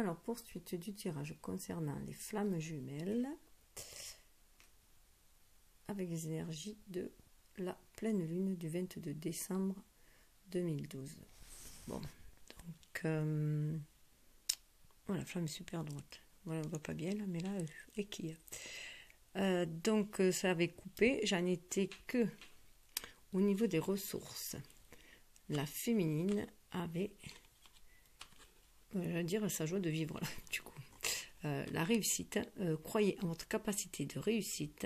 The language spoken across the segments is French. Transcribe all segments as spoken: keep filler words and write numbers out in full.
Alors, poursuite du tirage concernant les flammes jumelles avec les énergies de la pleine lune du vingt-deux décembre deux mille douze. Bon, donc euh, voilà, flamme super droite. Voilà, on voit pas bien là, mais là, et qui euh, donc ça avait coupé. J'en étais que au niveau des ressources. La féminine avait, euh, je veux dire, sa joie de vivre là, du coup. Euh, la réussite, euh, croyez en votre capacité de réussite.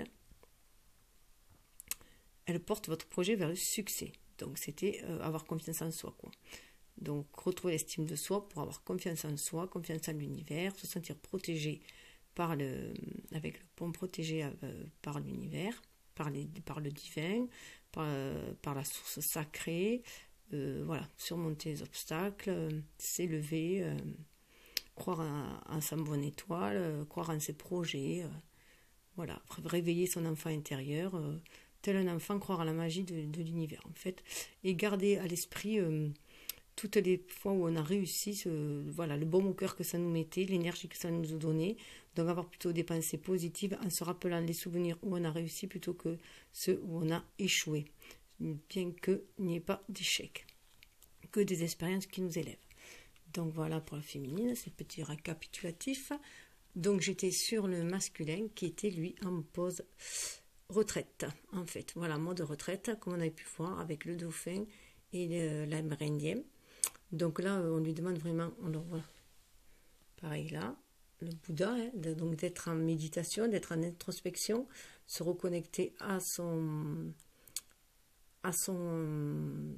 Elle porte votre projet vers le succès. Donc, c'était euh, avoir confiance en soi, quoi. Donc, retrouver l'estime de soi pour avoir confiance en soi, confiance en l'univers, se sentir protégé par le, avec le pont protégé euh, par l'univers, par, les, par le divin, par, euh, par la source sacrée. Euh, voilà, surmonter les obstacles, euh, s'élever, euh, croire en, en sa bonne étoile, euh, croire en ses projets. Euh, voilà, réveiller son enfant intérieur. Euh, tel un enfant, croire à la magie de, de l'univers, en fait, et garder à l'esprit euh, toutes les fois où on a réussi, ce, voilà, le baume au cœur que ça nous mettait, l'énergie que ça nous a donné, donc avoir plutôt des pensées positives en se rappelant les souvenirs où on a réussi plutôt que ceux où on a échoué, bien qu'il n'y ait pas d'échec, que des expériences qui nous élèvent. Donc voilà pour la féminine, c'est petit récapitulatif. Donc j'étais sur le masculin qui était lui en pause retraite, en fait, voilà, mode retraite, comme on avait pu voir avec le dauphin et l'amérindien. Donc là, on lui demande vraiment, on le voit, pareil là, le Bouddha, hein, de, donc d'être en méditation, d'être en introspection, se reconnecter à son, à son,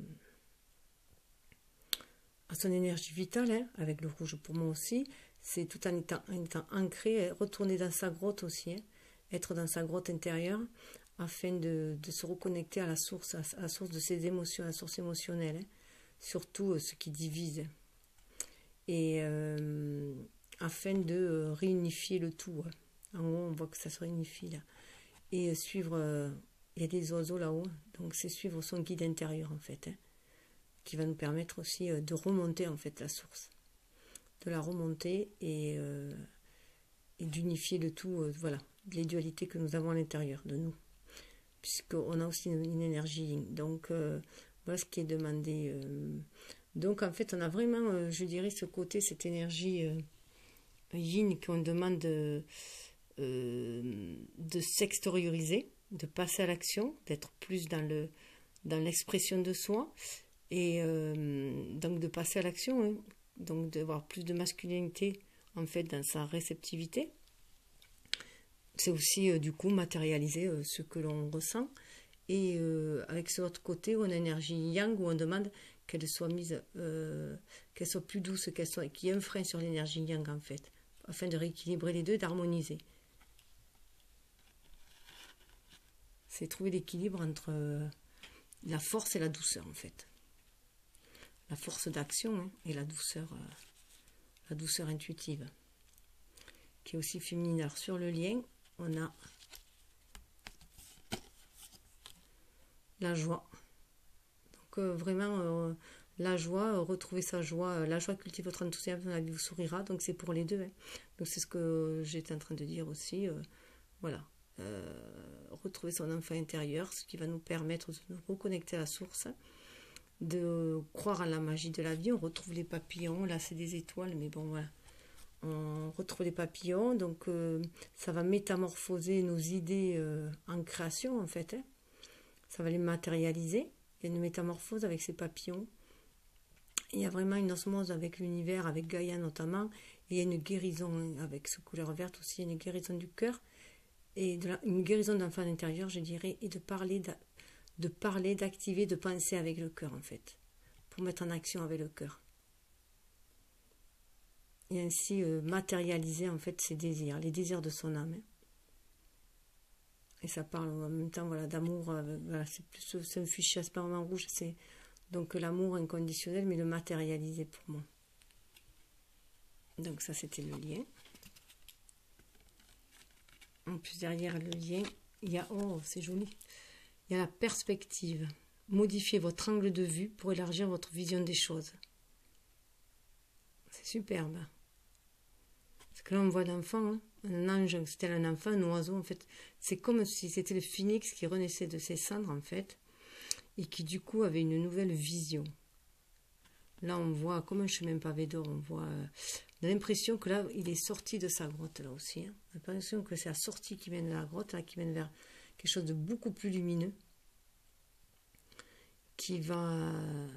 à son énergie vitale, hein, avec le rouge pour moi aussi. C'est tout en étant, en étant ancré, retourner dans sa grotte aussi, hein, être dans sa grotte intérieure, afin de, de se reconnecter à la source, à, à la source de ses émotions, à la source émotionnelle, hein, surtout euh, ce qui divise, et euh, afin de euh, réunifier le tout. Hein. En haut, on voit que ça se réunifie là, et euh, suivre, euh, il y a des oiseaux là-haut, donc c'est suivre son guide intérieur en fait, hein, qui va nous permettre aussi euh, de remonter en fait la source, de la remonter et, euh, et d'unifier le tout, euh, voilà, les dualités que nous avons à l'intérieur de nous, puisqu'on a aussi une, une énergie yin. Donc euh, voilà ce qui est demandé. Euh. Donc en fait on a vraiment, euh, je dirais, ce côté, cette énergie euh, yin qu'on demande de, euh, de s'extérioriser, de passer à l'action, d'être plus dans le dans l'expression de soi, et euh, donc de passer à l'action, hein, donc d'avoir plus de masculinité en fait dans sa réceptivité. C'est aussi euh, du coup matérialiser euh, ce que l'on ressent, et euh, avec ce autre côté où on a une énergie yang, où on demande qu'elle soit mise, euh, qu'elle soit plus douce, qu'elle soit, qu'il y ait un frein sur l'énergie yang en fait, afin de rééquilibrer les deux, d'harmoniser. C'est trouver l'équilibre entre euh, la force et la douceur en fait, la force d'action, hein, et la douceur, euh, la douceur intuitive, qui est aussi féminine. Alors sur le lien, on a la joie. Donc euh, vraiment euh, la joie, euh, retrouver sa joie, euh, la joie cultive votre enthousiasme, la vie vous sourira. Donc c'est pour les deux, hein. Donc c'est ce que j'étais en train de dire aussi. Euh, voilà, euh, retrouver son enfant intérieur, ce qui va nous permettre de nous reconnecter à la source, de croire à la magie de la vie. On retrouve les papillons. Là c'est des étoiles, mais bon voilà. On retrouve les papillons, donc euh, ça va métamorphoser nos idées euh, en création en fait, hein. Ça va les matérialiser. Il y a une métamorphose avec ces papillons. Il y a vraiment une osmose avec l'univers, avec Gaïa notamment, et il y a une guérison avec ce couleur verte aussi, une guérison du cœur, et de la, une guérison d'enfant intérieur, je dirais, et de parler, de, de parler, d'activer, de penser avec le cœur en fait, pour mettre en action avec le cœur. Et ainsi euh, matérialiser en fait ses désirs, les désirs de son âme. Et ça parle en même temps, voilà, d'amour. Euh, voilà, c'est plus, c'est un fichier aspergement rouge, c'est donc l'amour inconditionnel, mais le matérialiser pour moi. Donc ça, c'était le lien. En plus derrière le lien, il y a, oh, c'est joli, il y a la perspective. Modifiez votre angle de vue pour élargir votre vision des choses. C'est superbe. que là on voit l'enfant, hein, un ange, c'était un enfant, un oiseau, en fait. C'est comme si c'était le phénix qui renaissait de ses cendres, en fait, et qui du coup avait une nouvelle vision. Là on voit comme un chemin pavé d'or, on voit... Euh, on a l'impression que là, il est sorti de sa grotte, là aussi. Hein. On a l'impression que c'est la sortie qui mène de la grotte, là, qui mène vers quelque chose de beaucoup plus lumineux, qui va...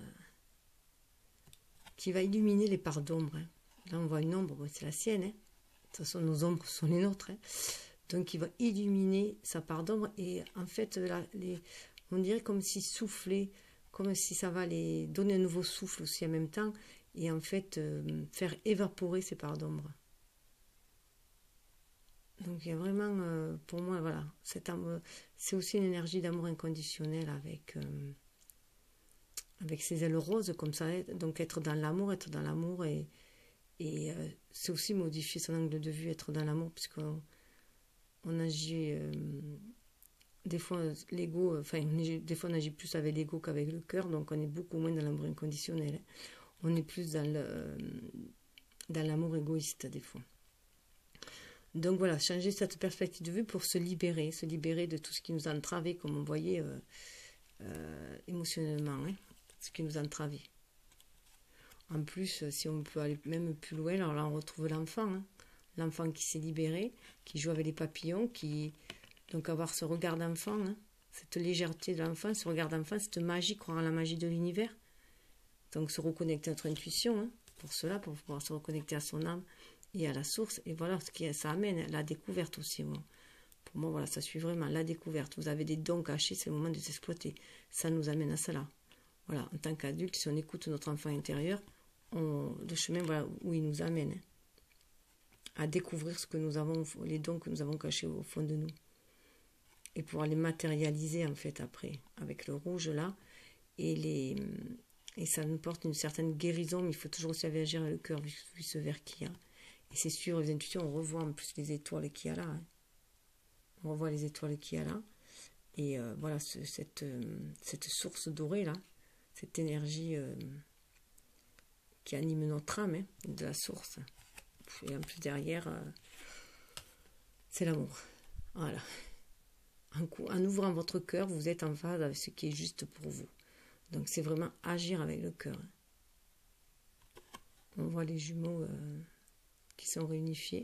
qui va illuminer les parts d'ombre. Hein. Là, on voit une ombre, bon, c'est la sienne. Hein. De toute façon, nos ombres sont les nôtres. Hein. Donc, il va illuminer sa part d'ombre. Et en fait, là, les, on dirait comme s'il soufflait, comme si ça va les donner un nouveau souffle aussi en même temps. Et en fait, euh, faire évaporer ces parts d'ombre. Donc, il y a vraiment, euh, pour moi, voilà, c'est aussi une énergie d'amour inconditionnel avec... Euh, avec ses ailes roses comme ça, donc être dans l'amour, être dans l'amour et, et euh, c'est aussi modifier son angle de vue, être dans l'amour, puisqu'on on agit euh, des fois l'ego, enfin des fois on agit plus avec l'ego qu'avec le cœur, donc on est beaucoup moins dans l'amour inconditionnel, hein. On est plus dans le dans l'amour égoïste des fois. Donc voilà, changer cette perspective de vue pour se libérer, se libérer de tout ce qui nous a entravés, comme on voyait euh, euh, émotionnellement, hein. Ce qui nous entravait. En plus, si on peut aller même plus loin, alors là on retrouve l'enfant, hein. L'enfant qui s'est libéré, qui joue avec les papillons, qui donc avoir ce regard d'enfant, hein, cette légèreté de l'enfant, ce regard d'enfant, cette magie, croire à la magie de l'univers. Donc se reconnecter à notre intuition, hein, pour cela, pour pouvoir se reconnecter à son âme et à la source. Et voilà ce qui ça amène, la découverte aussi. Moi. Pour moi, voilà, ça suit vraiment la découverte. Vous avez des dons cachés, c'est le moment de les exploiter. Ça nous amène à cela. Voilà, en tant qu'adulte, si on écoute notre enfant intérieur, on, le chemin voilà, où il nous amène, hein, à découvrir ce que nous avons, les dons que nous avons cachés au fond de nous. Et pouvoir les matérialiser, en fait, après, avec le rouge, là. Et, les, et ça nous porte une certaine guérison, mais il faut toujours aussi agir avec le cœur, vu, vu ce vert qu'il y a. Et c'est sûr, les intuitions, on revoit en plus les étoiles qu'il y a là. Hein. On revoit les étoiles qu'il y a là. Et euh, voilà, ce, cette, euh, cette source dorée, là. Cette énergie euh, qui anime notre âme, hein, de la source. Et en plus derrière, euh, c'est l'amour. Voilà. En, coup, en ouvrant votre cœur, vous êtes en phase avec ce qui est juste pour vous. Donc c'est vraiment agir avec le cœur. On voit les jumeaux euh, qui sont réunifiés.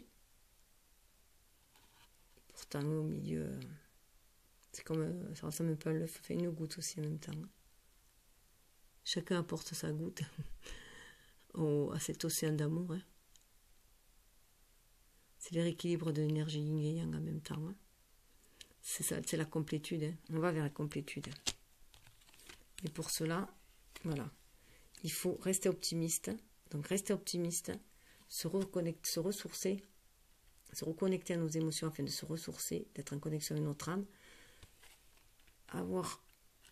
Pourtant, au milieu, euh, c'est comme, euh, ça ressemble un peu à l'œuf, fait une goutte aussi en même temps. Chacun apporte sa goutte au, à cet océan d'amour. Hein. C'est le rééquilibre de l'énergie yin et yang en même temps. Hein. C'est ça, c'est la complétude. Hein. On va vers la complétude. Et pour cela, voilà, il faut rester optimiste. Donc rester optimiste, se reconnecter, se ressourcer, se reconnecter à nos émotions afin de se ressourcer, d'être en connexion avec notre âme, avoir,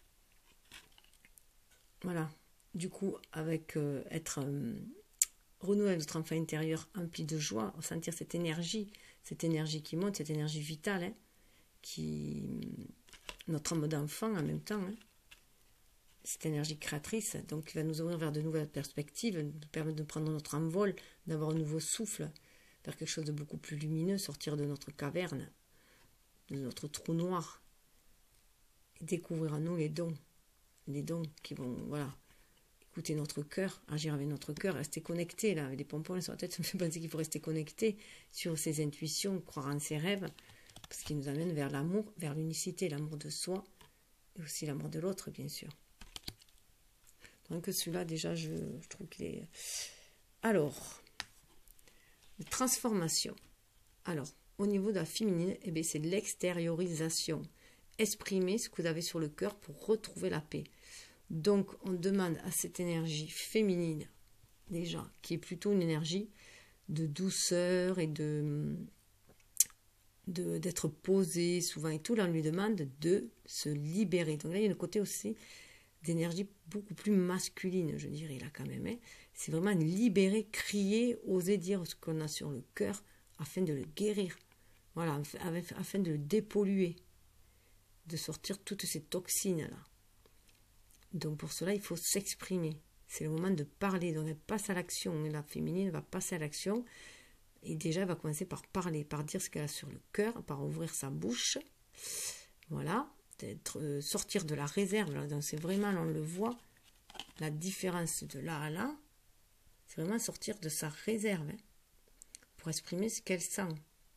voilà, du coup, avec euh, être euh, renouer avec notre enfant intérieur empli de joie, ressentir cette énergie, cette énergie qui monte, cette énergie vitale, hein, qui notre âme d'enfant en même temps, hein, cette énergie créatrice, donc qui va nous ouvrir vers de nouvelles perspectives, nous permettre de prendre notre envol, d'avoir un nouveau souffle, vers quelque chose de beaucoup plus lumineux, sortir de notre caverne, de notre trou noir, et découvrir en nous les dons, les dons qui vont, voilà, écouter notre cœur, agir avec notre cœur, rester connecté, là, avec des pompons sur la tête, ça me fait penser qu'il faut rester connecté sur ses intuitions, croire en ses rêves, parce qu'ils nous amènent vers l'amour, vers l'unicité, l'amour de soi, et aussi l'amour de l'autre, bien sûr. Donc celui-là, déjà, je, je trouve qu'il est... Alors, transformation. Alors, au niveau de la féminine, eh bien, c'est l'extériorisation. Exprimer ce que vous avez sur le cœur pour retrouver la paix. Donc, on demande à cette énergie féminine, déjà, qui est plutôt une énergie de douceur et de... de d'être posée souvent et tout, là, on lui demande de se libérer. Donc là, il y a un côté aussi d'énergie beaucoup plus masculine, je dirais, là, quand même. Hein. C'est vraiment libérer, crier, oser dire ce qu'on a sur le cœur afin de le guérir. Voilà, afin de le dépolluer, de sortir toutes ces toxines-là. Donc, pour cela, il faut s'exprimer. C'est le moment de parler. Donc, elle passe à l'action. La féminine va passer à l'action. Et déjà, elle va commencer par parler, par dire ce qu'elle a sur le cœur, par ouvrir sa bouche. Voilà, d'être, euh, sortir de la réserve. Là, donc c'est vraiment, là, on le voit, la différence de là à là. C'est vraiment sortir de sa réserve, hein, pour exprimer ce qu'elle sent.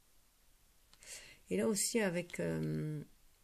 Et là aussi, avec euh,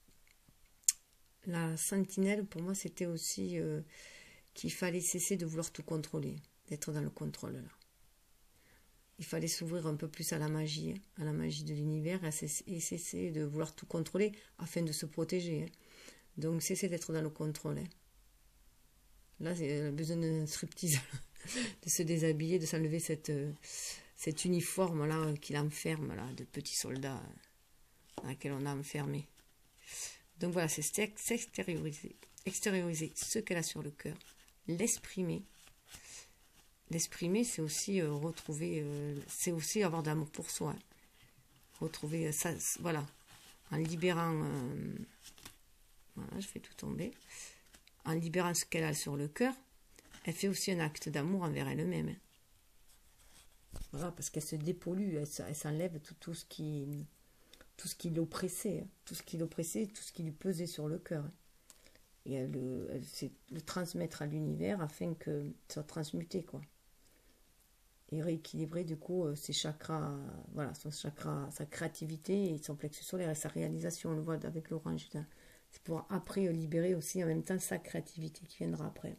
la sentinelle, pour moi, c'était aussi euh, qu'il fallait cesser de vouloir tout contrôler, d'être dans le contrôle, là. Il fallait s'ouvrir un peu plus à la magie, hein, à la magie de l'univers, et cesser de vouloir tout contrôler afin de se protéger. Hein. Donc, cesser d'être dans le contrôle. Hein. Là, c'est besoin d'un striptease, de se déshabiller, de s'enlever cette, cet uniforme-là qui l'enferme, là, de petits soldats dans lequel on a enfermé. Donc voilà, c'est s'extérioriser, extérioriser ce qu'elle a sur le cœur, l'exprimer. L'exprimer, c'est aussi euh, retrouver, euh, c'est aussi avoir d'amour pour soi. Hein. Retrouver euh, ça, voilà, en libérant, euh, voilà, je fais tout tomber, en libérant ce qu'elle a sur le cœur, elle fait aussi un acte d'amour envers elle-même. Hein. Voilà, parce qu'elle se dépollue, elle, elle s'enlève tout, tout ce qui, tout ce qui l'oppressait, hein. Tout ce qui l'oppressait, tout ce qui lui pesait sur le cœur. Hein. Et elle, elle sait le transmettre à l'univers afin que ça soit transmuté, quoi. Et rééquilibrer du coup euh, ses chakras, euh, voilà, son chakra, sa créativité et son plexus solaire et sa réalisation, on le voit avec l'orange. C'est pour après euh, libérer aussi en même temps sa créativité qui viendra après.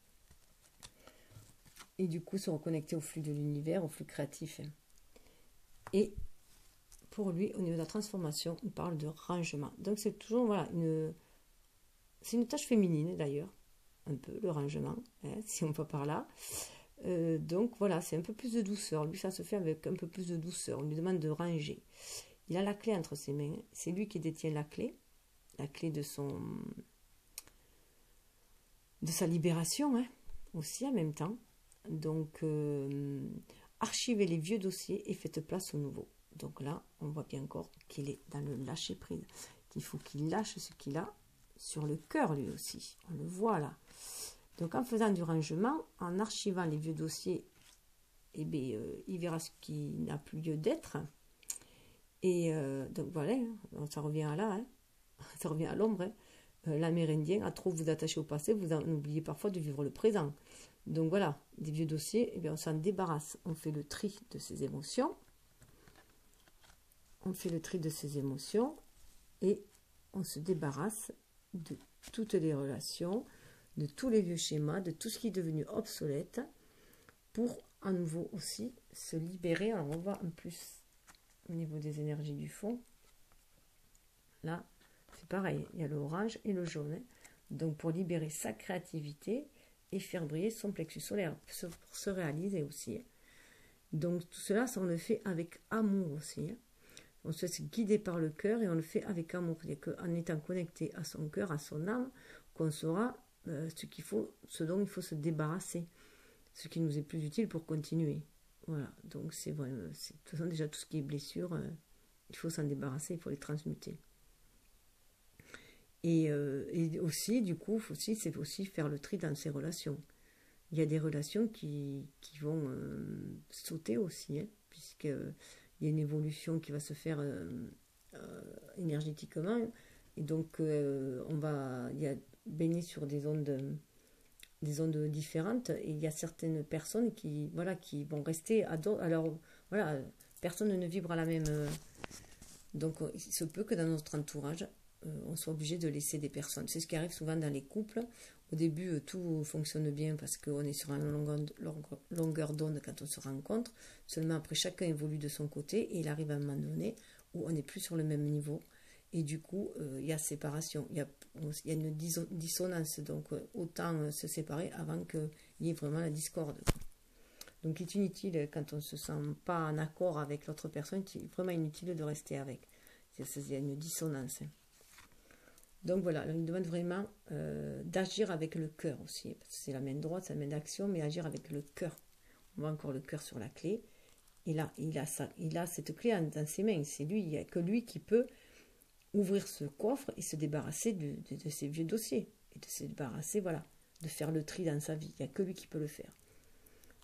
Et du coup se reconnecter au flux de l'univers, au flux créatif. Hein. Et pour lui, au niveau de la transformation, on parle de rangement. Donc c'est toujours, voilà, une, c'est une tâche féminine d'ailleurs, un peu le rangement, hein, si on va par là. Euh, donc voilà, c'est un peu plus de douceur. Lui, ça se fait avec un peu plus de douceur. On lui demande de ranger. Il a la clé entre ses mains. C'est lui qui détient la clé. La clé de son... de sa libération, hein, aussi en même temps. Donc, euh, archivez les vieux dossiers et faites place aux nouveaux. Donc là, on voit bien encore qu'il est dans le lâcher-prise. Qu'il faut qu'il lâche ce qu'il a sur le cœur, lui aussi. On le voit là. Donc, en faisant du rangement, en archivant les vieux dossiers, eh bien, euh, il verra ce qui n'a plus lieu d'être. Et euh, donc, voilà, hein, ça revient à là, hein, ça revient à l'ombre. Hein. Euh, L'Amérindien, à trop vous attacher au passé, vous en oubliez parfois de vivre le présent. Donc, voilà, des vieux dossiers, eh bien, on s'en débarrasse. On fait le tri de ses émotions. On fait le tri de ses émotions et on se débarrasse de toutes les relations, de tous les vieux schémas, de tout ce qui est devenu obsolète, pour à nouveau aussi se libérer. Alors on voit en plus au niveau des énergies du fond, là c'est pareil, il y a l'orange et le jaune, donc pour libérer sa créativité et faire briller son plexus solaire, pour se réaliser aussi. Donc tout cela, ça on le fait avec amour aussi. On se laisse guider par le cœur et on le fait avec amour, en étant connecté à son cœur, à son âme, qu'on saura Euh, ce qu'il faut, ce dont il faut se débarrasser, ce qui nous est plus utile pour continuer. Voilà, donc c'est vrai, c'est, de toute façon déjà tout ce qui est blessure, euh, il faut s'en débarrasser, il faut les transmuter. Et, euh, et aussi, du coup, aussi, c'est aussi faire le tri dans ses relations. Il y a des relations qui, qui vont euh, sauter aussi, hein, puisqu'il y a une évolution qui va se faire euh, euh, énergétiquement, et donc euh, on va, il y a baigner sur des ondes, des ondes différentes, et il y a certaines personnes qui, voilà, qui vont rester à d'autres. Alors, voilà, personne ne vibre à la même. Euh, donc, il se peut que dans notre entourage, euh, on soit obligé de laisser des personnes. C'est ce qui arrive souvent dans les couples. Au début, euh, tout fonctionne bien parce qu'on est sur une longueur, longueur d'onde quand on se rencontre. Seulement, après, chacun évolue de son côté et il arrive à un moment donné où on n'est plus sur le même niveau. Et du coup, euh, il y a séparation, il y a, il y a une dissonance, donc euh, autant euh, se séparer avant qu'il y ait vraiment la discorde. Donc il est inutile, quand on ne se sent pas en accord avec l'autre personne, c'est vraiment inutile de rester avec. Il y a une dissonance. Donc voilà, on nous demande vraiment euh, d'agir avec le cœur aussi, parce que c'est la main droite, c'est la main d'action, mais agir avec le cœur. On voit encore le cœur sur la clé. Et là, il a, ça, il a cette clé dans ses mains, c'est lui, il n'y a que lui qui peut ouvrir ce coffre et se débarrasser de, de, de ses vieux dossiers. Et de se débarrasser, voilà, de faire le tri dans sa vie. Il n'y a que lui qui peut le faire.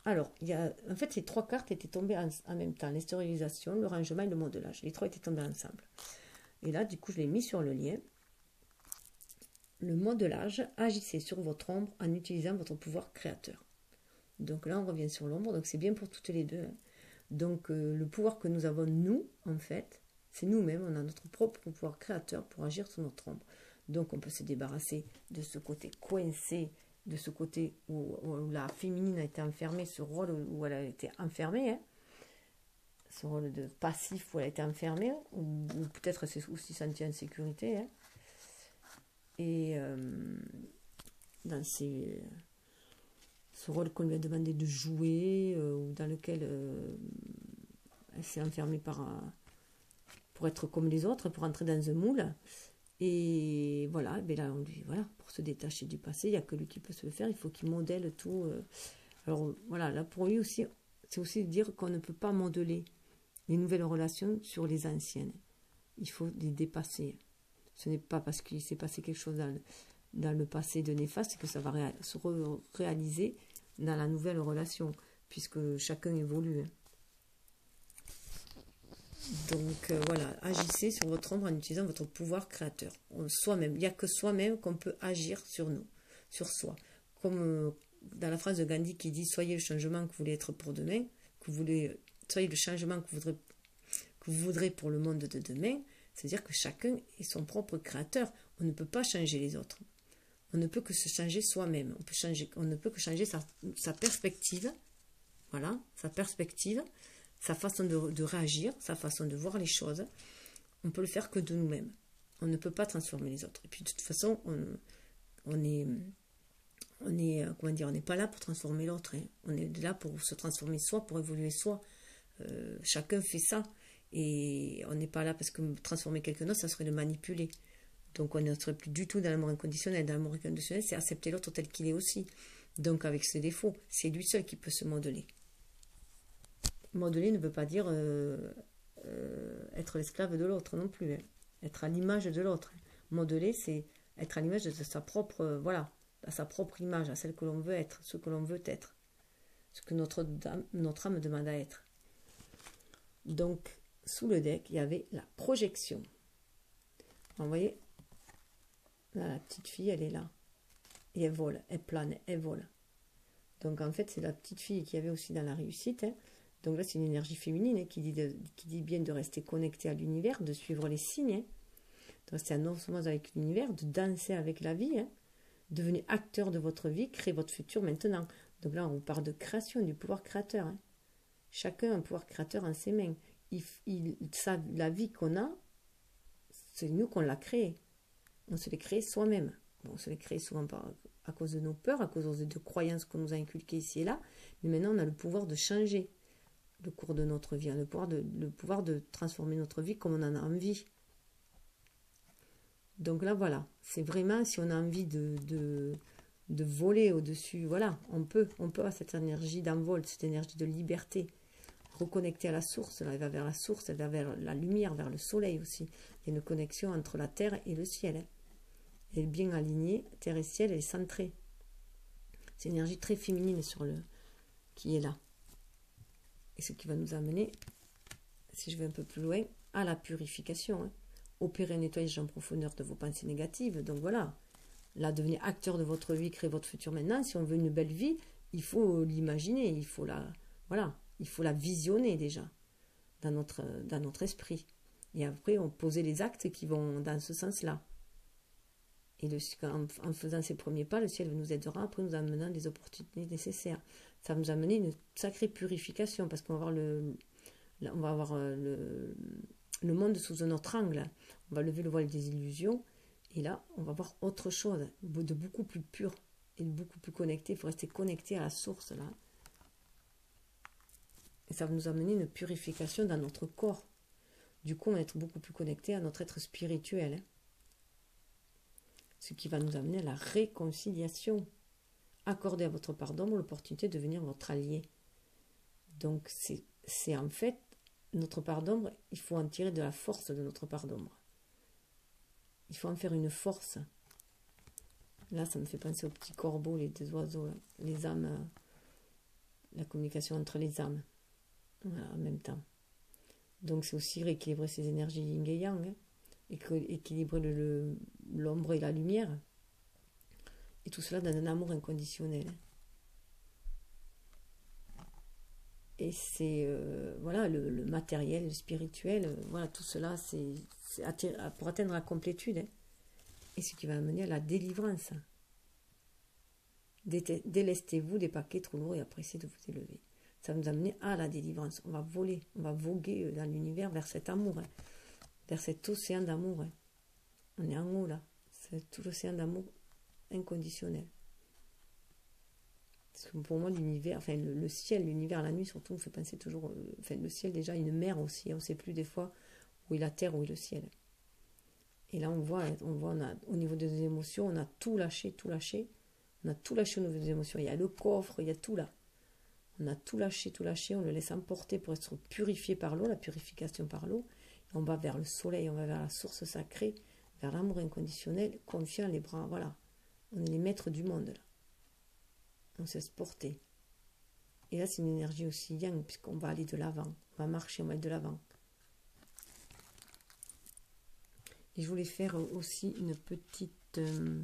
Alors, il y a, en fait, ces trois cartes étaient tombées en, en même temps. L'extériorisation, le rangement et le modelage. Les trois étaient tombés ensemble. Et là, du coup, je l'ai mis sur le lien. Le modelage, agissez sur votre ombre en utilisant votre pouvoir créateur. Donc là, on revient sur l'ombre. Donc, c'est bien pour toutes les deux. Hein. Donc, euh, le pouvoir que nous avons, nous, en fait, c'est nous-mêmes. On a notre propre pouvoir créateur pour agir sur notre ombre. Donc, on peut se débarrasser de ce côté coincé, de ce côté où, où la féminine a été enfermée, ce rôle où elle a été enfermée, hein, ce rôle de passif où elle a été enfermée, ou, ou peut-être c'est aussi senti en sécurité. Hein. Et euh, dans ces, ce rôle qu'on lui a demandé de jouer, euh, ou dans lequel euh, elle s'est enfermée par, euh, pour être comme les autres, pour entrer dans un moule. Et voilà, ben là, on lui, voilà, pour se détacher du passé, il n'y a que lui qui peut se le faire, il faut qu'il modèle tout. Euh. Alors voilà, là pour lui aussi, c'est aussi dire qu'on ne peut pas modeler les nouvelles relations sur les anciennes. Il faut les dépasser. Ce n'est pas parce qu'il s'est passé quelque chose dans le, dans le passé de néfaste que ça va réa se re réaliser dans la nouvelle relation, puisque chacun évolue. Donc euh, voilà, agissez sur votre ombre en utilisant votre pouvoir créateur. Soi-même, il n'y a que soi-même qu'on peut agir sur nous, sur soi. Comme euh, dans la phrase de Gandhi qui dit « Soyez le changement que vous voulez être pour demain », que vous voulez, soyez le changement que vous voudrez, que vous voudrez pour le monde de demain, c'est-à-dire que chacun est son propre créateur. On ne peut pas changer les autres. On ne peut que se changer soi-même. On peut changer, on ne peut que changer sa, sa perspective. Voilà, sa perspective, sa façon de, de réagir, sa façon de voir les choses. On peut le faire que de nous-mêmes. On ne peut pas transformer les autres. Et puis de toute façon, on, on est, on est, comment dire, on n'est pas là pour transformer l'autre. Hein. On est là pour se transformer soi, pour évoluer soi. Euh, chacun fait ça. Et on n'est pas là parce que transformer quelqu'un d'autre, ça serait le manipuler. Donc on ne serait plus du tout dans l'amour inconditionnel. Dans l'amour inconditionnel, c'est accepter l'autre tel qu'il est aussi. Donc avec ses défauts, c'est lui seul qui peut se modeler. Modeler ne veut pas dire euh, euh, être l'esclave de l'autre non plus. Hein. Être à l'image de l'autre. Modeler, c'est être à l'image de sa propre, euh, voilà, à sa propre image, à celle que l'on veut être, ce que l'on veut être. Ce que notre, notre âme demande à être. Donc, sous le deck, il y avait la projection. Vous voyez, là, la petite fille, elle est là. Et elle vole, elle plane, elle vole. Donc, en fait, c'est la petite fille qu'il y avait aussi dans la réussite. Hein. Donc là, c'est une énergie féminine hein, qui, dit de, qui dit bien de rester connecté à l'univers, de suivre les signes. Hein. De rester en osmose avec l'univers, de danser avec la vie. Hein. Devenez acteur de votre vie, créez votre futur maintenant. Donc là, on parle de création, du pouvoir créateur. Hein. Chacun a un pouvoir créateur en ses mains. Il, il, ça, la vie qu'on a, c'est nous qu'on l'a créée. On se l'est créée soi-même. Bon, on se l'est créée souvent par, à cause de nos peurs, à cause de, de croyances qu'on nous a inculquées ici et là. Mais maintenant, on a le pouvoir de changer le cours de notre vie, hein, le, pouvoir de, le pouvoir de transformer notre vie comme on en a envie. Donc là, voilà. C'est vraiment, si on a envie de, de, de voler au-dessus, voilà, on peut, on peut avoir cette énergie d'envol, cette énergie de liberté. Reconnecter à la source, elle va vers la source, elle va vers la lumière, vers le soleil aussi. Il y a une connexion entre la terre et le ciel. Hein. Elle est bien alignée, terre et ciel, elle est centrée. C'est une énergie très féminine sur le, qui est là. Et ce qui va nous amener, si je vais un peu plus loin, à la purification. Hein. Opérer un nettoyage en profondeur de vos pensées négatives. Donc voilà, là, devenez acteur de votre vie, créez votre futur maintenant. Si on veut une belle vie, il faut l'imaginer, il faut la... Voilà. Il faut la visionner déjà dans notre, dans notre esprit. Et après, on posait les actes qui vont dans ce sens-là. Et le, en, en faisant ces premiers pas, le ciel nous aidera, après nous amenant des opportunités nécessaires. Ça va nous amener une sacrée purification, parce qu'on va avoir le, on va avoir le, le monde sous un autre angle. On va lever le voile des illusions, et là, on va voir autre chose, de beaucoup plus pur, et de beaucoup plus connecté. Il faut rester connecté à la source, là. Et ça va nous amener une purification dans notre corps. Du coup, on va être beaucoup plus connecté à notre être spirituel. Hein. Ce qui va nous amener à la réconciliation. Accordez à votre part d'ombre l'opportunité de devenir votre allié. Donc, c'est en fait, notre part d'ombre, il faut en tirer de la force de notre part d'ombre. Il faut en faire une force. Là, ça me fait penser aux petits corbeaux, les deux oiseaux, là, les âmes... la communication entre les âmes, voilà, en même temps. Donc c'est aussi rééquilibrer ces énergies yin et yang, hein, équilibrer l'ombre le, le, et la lumière, et tout cela dans un amour inconditionnel. Et c'est, euh, voilà, le, le matériel, le spirituel, euh, voilà, tout cela, c'est pour atteindre la complétude, hein, et ce qui va amener à la délivrance. Délestez-vous des paquets trop lourds et appréciez de vous élever. Ça va nous amener à la délivrance. On va voler, on va voguer dans l'univers vers cet amour, hein, vers cet océan d'amour. Hein. On est en haut là, c'est tout l'océan d'amour inconditionnel. Parce que pour moi, l'univers, enfin le, le ciel, l'univers, la nuit surtout, me fait penser toujours, euh, enfin le ciel déjà, une mer aussi. On ne sait plus des fois où est la terre, où est le ciel. Et là, on voit, on voit on a, au niveau des émotions, on a tout lâché, tout lâché. On a tout lâché au niveau des émotions. Il y a le coffre, il y a tout là. On a tout lâché, tout lâché. On le laisse emporter pour être purifié par l'eau, la purification par l'eau. On va vers le soleil, on va vers la source sacrée, vers l'amour inconditionnel, confiant les bras. Voilà. On est les maîtres du monde là. On s'est porter. Et là, c'est une énergie aussi yang, puisqu'on va aller de l'avant. On va marcher, on va aller de l'avant. Et je voulais faire aussi une petite... Euh,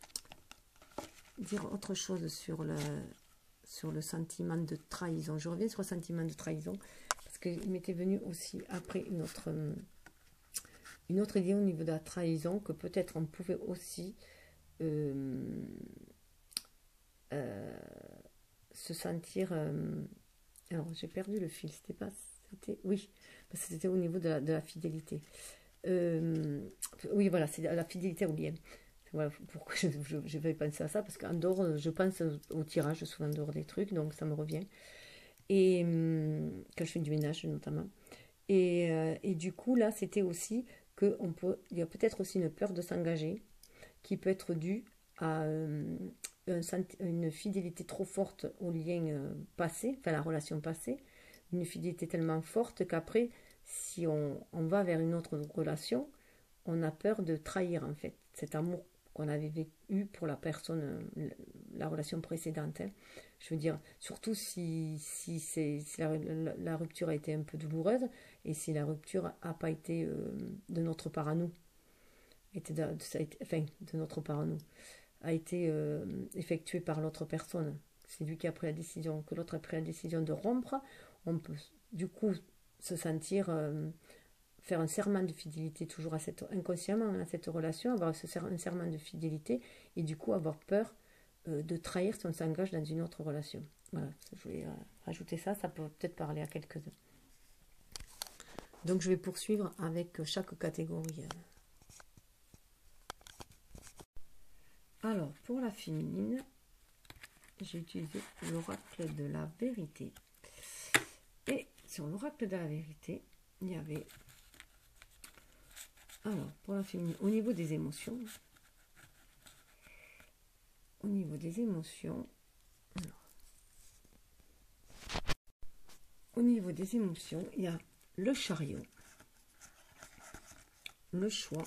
dire autre chose sur le, sur le sentiment de trahison. Je reviens sur le sentiment de trahison, parce qu'il m'était venu aussi après une autre, une autre idée au niveau de la trahison, que peut-être on pouvait aussi... Euh, Euh, se sentir euh, alors j'ai perdu le fil, c'était pas c'était oui parce que c'était au niveau de la, de la fidélité, euh, oui voilà, c'est la fidélité au bien. Voilà pourquoi je, je, je vais penser à ça, parce qu'en dehors je pense au tirage souvent en dehors des trucs, donc ça me revient, et euh, quand je fais du ménage notamment, et, euh, et du coup là c'était aussi que on peut, il y a peut-être aussi une peur de s'engager qui peut être due à euh, une fidélité trop forte au lien passé, enfin la relation passée, une fidélité tellement forte qu'après, si on, on va vers une autre relation, on a peur de trahir en fait cet amour qu'on avait eu pour la personne, la relation précédente. Hein. Je veux dire, surtout si, si, c'est, si la, la, la rupture a été un peu douloureuse, et si la rupture n'a pas été euh, de notre part à nous, était de, de, enfin de notre part à nous, a été euh, effectué par l'autre personne. C'est lui qui a pris la décision, que l'autre a pris la décision de rompre. On peut du coup se sentir, euh, faire un serment de fidélité toujours à cette, inconsciemment à cette relation, avoir ce, un serment de fidélité, et du coup avoir peur euh, de trahir si on s'engage dans une autre relation. Voilà, je voulais euh, rajouter ça, ça peut peut-être parler à quelques-uns. Donc je vais poursuivre avec chaque catégorie. Alors, pour la féminine, j'ai utilisé l'oracle de la vérité. Et sur l'oracle de la vérité, il y avait... Alors, pour la féminine, au niveau des émotions, au niveau des émotions, alors, au niveau des émotions, il y a le chariot, le choix,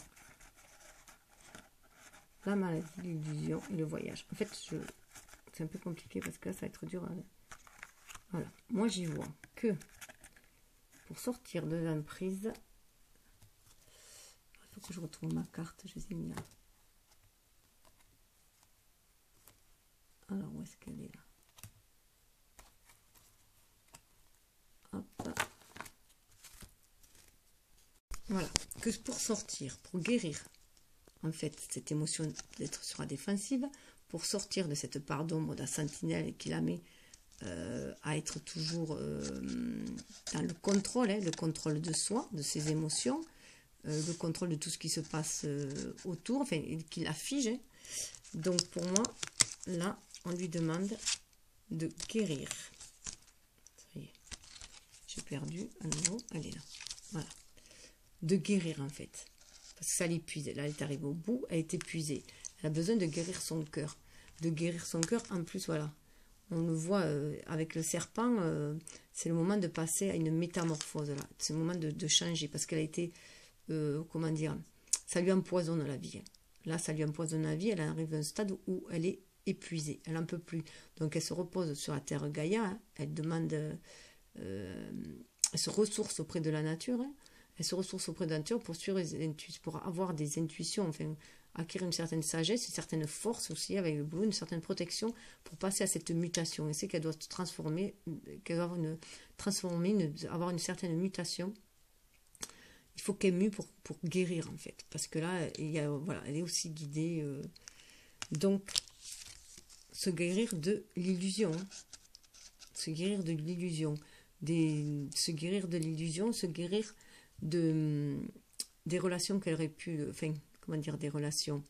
la maladie, l'illusion et le voyage. En fait, je... c'est un peu compliqué parce que là, ça va être dur. À... Voilà. Moi, j'y vois que pour sortir de l'emprise, il faut que je retrouve ma carte. Je les ai mis là. Alors, où est-ce qu'elle est là? Hop. Voilà. Que pour sortir, pour guérir, en fait, cette émotion d'être sur la défensive, pour sortir de cette part d'ombre de la sentinelle qui la met euh, à être toujours euh, dans le contrôle, hein, le contrôle de soi, de ses émotions, euh, le contrôle de tout ce qui se passe euh, autour, enfin, qui la fige. Hein. Donc, pour moi, là, on lui demande de guérir. Ça y est, j'ai perdu à nouveau, elle est là. Voilà. De guérir, en fait. Parce que ça l'épuise. Là, elle est arrivée au bout, elle est épuisée. Elle a besoin de guérir son cœur. De guérir son cœur, en plus, voilà. On le voit euh, avec le serpent, euh, c'est le moment de passer à une métamorphose, là. C'est le moment de, de changer, parce qu'elle a été, euh, comment dire, ça lui empoisonne la vie. Là, ça lui empoisonne la vie, elle arrive à un stade où elle est épuisée, elle n'en peut plus. Donc elle se repose sur la terre Gaïa, hein. Elle demande, euh, elle se ressource auprès de la nature, hein. Elle se ressource auprès de la nature pour, suivre les intu- pour avoir des intuitions, enfin acquérir une certaine sagesse, une certaine force aussi avec le boulot, une certaine protection pour passer à cette mutation. Et c'est qu'elle doit se transformer, qu'elle doit avoir une, transformer, une, avoir une certaine mutation. Il faut qu'elle mue pour, pour guérir en fait, parce que là, il y a, voilà, elle est aussi guidée. Euh, donc, se guérir de l'illusion, se guérir de l'illusion, des, se guérir de l'illusion, se guérir de des relations qu'elle aurait pu, enfin, comment dire, des relations,